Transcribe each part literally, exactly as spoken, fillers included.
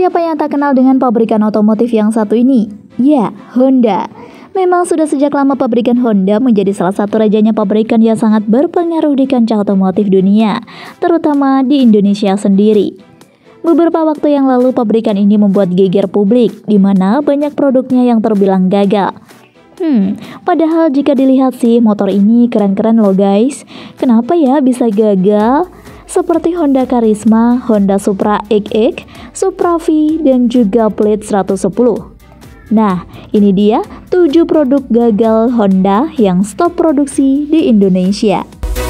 Siapa yang tak kenal dengan pabrikan otomotif yang satu ini? Ya, Honda. Memang sudah sejak lama pabrikan Honda menjadi salah satu rajanya pabrikan yang sangat berpengaruh di kancah otomotif dunia, terutama di Indonesia sendiri. Beberapa waktu yang lalu pabrikan ini membuat geger publik, di mana banyak produknya yang terbilang gagal. Hmm, padahal jika dilihat sih motor ini keren-keren loh guys. Kenapa ya bisa gagal? Seperti Honda Karisma, Honda Supra X X, Supra V, dan juga Blade seratus sepuluh. Nah, ini dia tujuh produk gagal Honda yang stop produksi di Indonesia.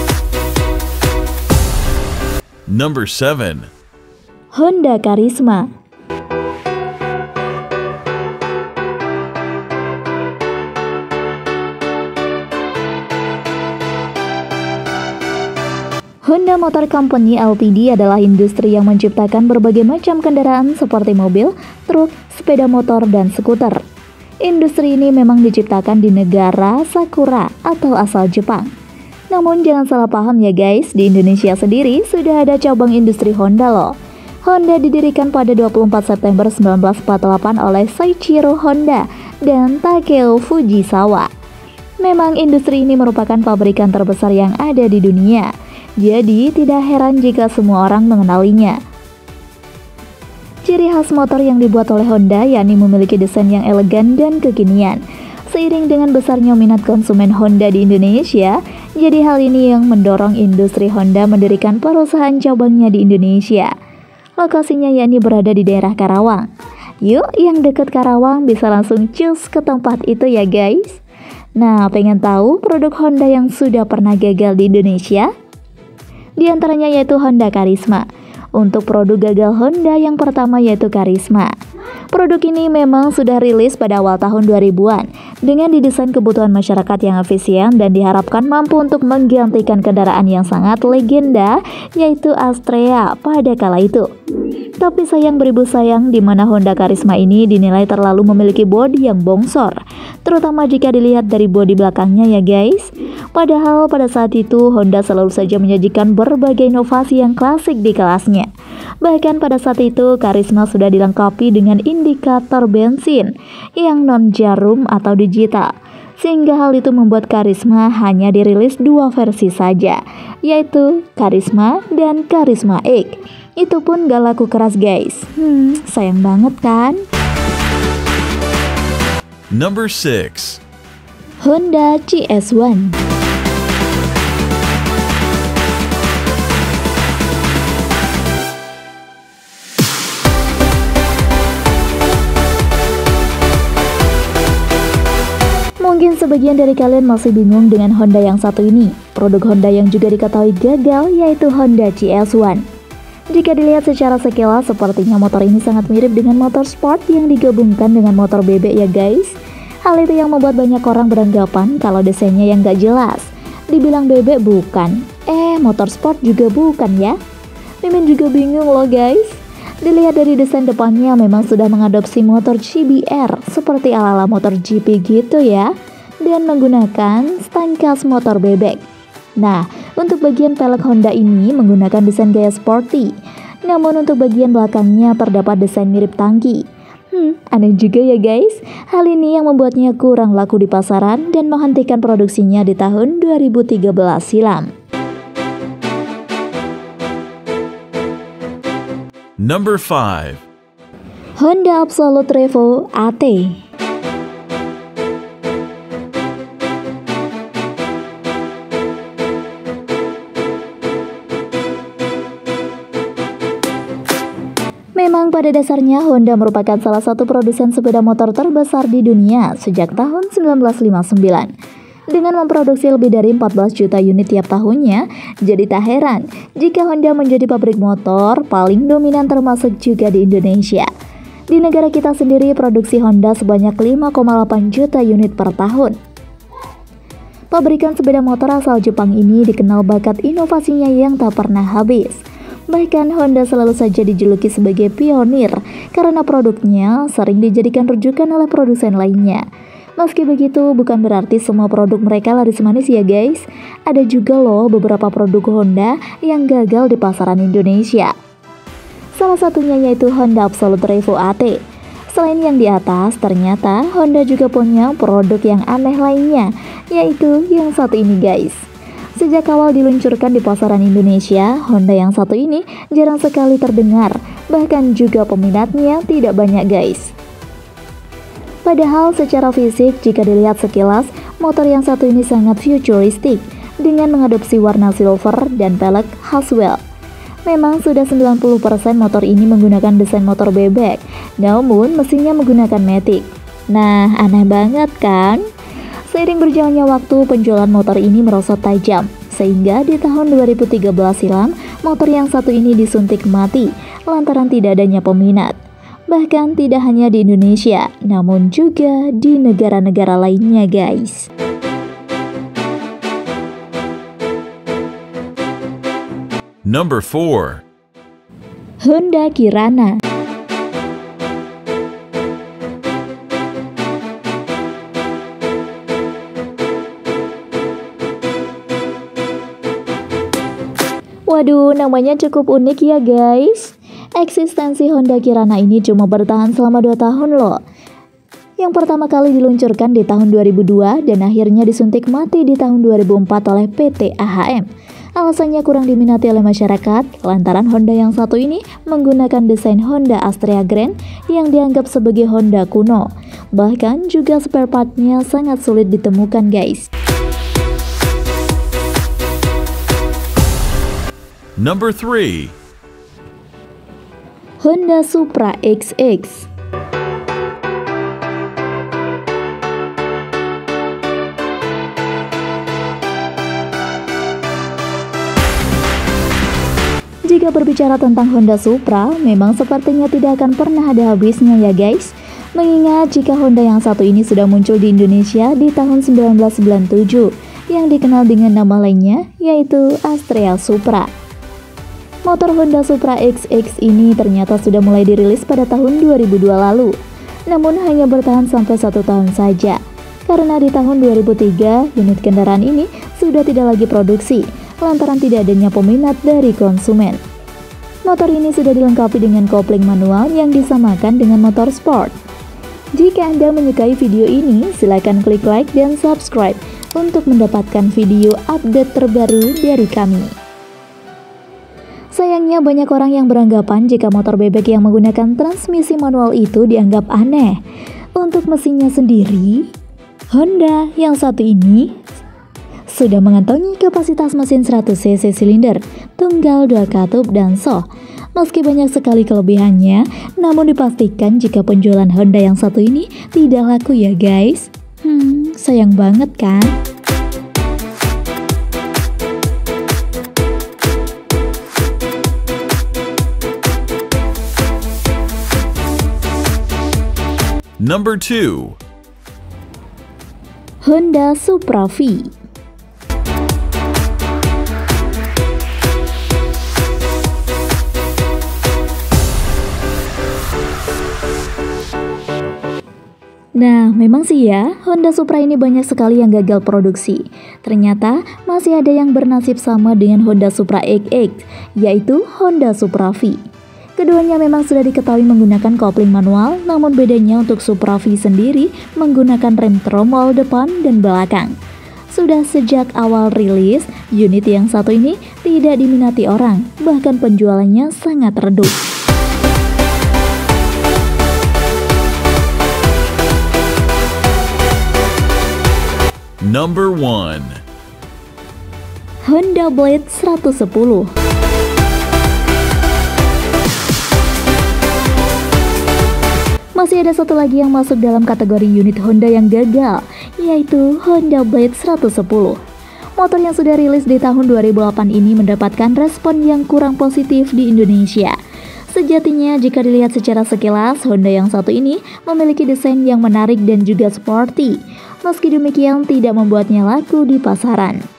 Number seven. Honda Karisma. Honda Motor Company L T D adalah industri yang menciptakan berbagai macam kendaraan seperti mobil, truk, sepeda motor, dan skuter. Industri ini memang diciptakan di negara Sakura atau asal Jepang. Namun jangan salah paham ya guys, di Indonesia sendiri sudah ada cabang industri Honda loh. Honda didirikan pada dua puluh empat September seribu sembilan ratus empat puluh delapan oleh Soichiro Honda dan Takeo Fujisawa. Memang industri ini merupakan pabrikan terbesar yang ada di dunia. Jadi tidak heran jika semua orang mengenalinya. Ciri khas motor yang dibuat oleh Honda yakni memiliki desain yang elegan dan kekinian. Seiring dengan besarnya minat konsumen Honda di Indonesia, jadi hal ini yang mendorong industri Honda mendirikan perusahaan cabangnya di Indonesia. Lokasinya yakni berada di daerah Karawang. Yuk, yang dekat Karawang bisa langsung cus ke tempat itu ya guys. Nah, pengen tahu produk Honda yang sudah pernah gagal di Indonesia? Di antaranya yaitu Honda Karisma. Untuk produk gagal Honda yang pertama yaitu Karisma. Produk ini memang sudah rilis pada awal tahun dua ribuan dengan didesain kebutuhan masyarakat yang efisien dan diharapkan mampu untuk menggantikan kendaraan yang sangat legenda yaitu Astrea pada kala itu. Tapi sayang beribu sayang di mana Honda Karisma ini dinilai terlalu memiliki bodi yang bongsor, terutama jika dilihat dari bodi belakangnya ya guys. Padahal pada saat itu Honda selalu saja menyajikan berbagai inovasi yang klasik di kelasnya. Bahkan pada saat itu Karisma sudah dilengkapi dengan indikator bensin yang non jarum atau digital. Sehingga hal itu membuat Karisma hanya dirilis dua versi saja, yaitu Karisma dan Karisma X. Itu pun gak laku keras guys. Hmm, sayang banget kan? Number six. Honda C S satu. Mungkin sebagian dari kalian masih bingung dengan Honda yang satu ini. Produk Honda yang juga diketahui gagal yaitu Honda C S satu. Jika dilihat secara sekilas, sepertinya motor ini sangat mirip dengan motor sport yang digabungkan dengan motor bebek ya guys. Hal itu yang membuat banyak orang beranggapan kalau desainnya yang gak jelas. Dibilang bebek bukan, eh motor sport juga bukan ya. Mimin juga bingung loh guys. Dilihat dari desain depannya memang sudah mengadopsi motor C B R seperti ala-ala motor G P gitu ya. Dan menggunakan stang khas motor bebek. Nah, untuk bagian pelek Honda ini menggunakan desain gaya sporty. Namun untuk bagian belakangnya terdapat desain mirip tangki. Hmm, aneh juga ya guys. Hal ini yang membuatnya kurang laku di pasaran dan menghentikan produksinya di tahun dua ribu tiga belas silam. Number five. Honda Absolute Revo A T. Memang pada dasarnya Honda merupakan salah satu produsen sepeda motor terbesar di dunia sejak tahun seribu sembilan ratus lima puluh sembilan. Dengan memproduksi lebih dari empat belas juta unit tiap tahunnya, jadi tak heran jika Honda menjadi pabrik motor paling dominan termasuk juga di Indonesia. Di negara kita sendiri produksi Honda sebanyak lima koma delapan juta unit per tahun. Pabrikan sepeda motor asal Jepang ini dikenal bakat inovasinya yang tak pernah habis. Bahkan Honda selalu saja dijuluki sebagai pionir karena produknya sering dijadikan rujukan oleh produsen lainnya. Meski begitu, bukan berarti semua produk mereka laris manis ya guys. Ada juga loh beberapa produk Honda yang gagal di pasaran Indonesia. Salah satunya yaitu Honda Absolute Revo A T. Selain yang di atas, ternyata Honda juga punya produk yang aneh lainnya, yaitu yang satu ini guys. Sejak awal diluncurkan di pasaran Indonesia, Honda yang satu ini jarang sekali terdengar, bahkan juga peminatnya tidak banyak guys. Padahal secara fisik, jika dilihat sekilas, motor yang satu ini sangat futuristik dengan mengadopsi warna silver dan pelek Haswell. Memang sudah sembilan puluh persen motor ini menggunakan desain motor bebek, namun mesinnya menggunakan matic. Nah, aneh banget kan? Seiring berjalannya waktu, penjualan motor ini merosot tajam, sehingga di tahun dua ribu tiga belas silam, motor yang satu ini disuntik mati lantaran tidak adanya peminat. Bahkan tidak hanya di Indonesia, namun juga di negara-negara lainnya guys. Number four. Honda Kirana. Waduh, namanya cukup unik ya guys. Eksistensi Honda Kirana ini cuma bertahan selama dua tahun loh. Yang pertama kali diluncurkan di tahun dua ribu dua dan akhirnya disuntik mati di tahun dua ribu empat oleh P T A H M. Alasannya kurang diminati oleh masyarakat lantaran Honda yang satu ini menggunakan desain Honda Astrea Grand yang dianggap sebagai Honda kuno. Bahkan juga spare part-nya sangat sulit ditemukan guys. Number three. Honda Supra X X. Jika berbicara tentang Honda Supra, memang sepertinya tidak akan pernah ada habisnya ya guys. Mengingat jika Honda yang satu ini sudah muncul di Indonesia di tahun seribu sembilan ratus sembilan puluh tujuh, yang dikenal dengan nama lainnya yaitu Astrea Supra. Motor Honda Supra X X ini ternyata sudah mulai dirilis pada tahun dua ribu dua lalu, namun hanya bertahan sampai satu tahun saja. Karena di tahun dua ribu tiga, unit kendaraan ini sudah tidak lagi produksi, lantaran tidak adanya peminat dari konsumen. Motor ini sudah dilengkapi dengan kopling manual yang disamakan dengan motor sport. Jika Anda menyukai video ini, silakan klik like dan subscribe untuk mendapatkan video update terbaru dari kami. Sayangnya banyak orang yang beranggapan jika motor bebek yang menggunakan transmisi manual itu dianggap aneh. Untuk mesinnya sendiri, Honda yang satu ini sudah mengantongi kapasitas mesin seratus cc silinder, tunggal dua katup dan shock. Meski banyak sekali kelebihannya, namun dipastikan jika penjualan Honda yang satu ini tidak laku ya guys. Hmm, sayang banget kan? Number two. Honda Supra V. Nah, memang sih ya, Honda Supra ini banyak sekali yang gagal produksi. Ternyata masih ada yang bernasib sama dengan Honda Supra X X, yaitu Honda Supra V. Keduanya memang sudah diketahui menggunakan kopling manual, namun bedanya untuk Supra V sendiri menggunakan rem tromol depan dan belakang. Sudah sejak awal rilis, unit yang satu ini tidak diminati orang, bahkan penjualannya sangat redup. Number one. Honda Blade seratus sepuluh. Masih ada satu lagi yang masuk dalam kategori unit Honda yang gagal, yaitu Honda Blade seratus sepuluh. Motor yang sudah rilis di tahun dua ribu delapan ini mendapatkan respon yang kurang positif di Indonesia. Sejatinya jika dilihat secara sekilas, Honda yang satu ini memiliki desain yang menarik dan juga sporty. Meski demikian tidak membuatnya laku di pasaran.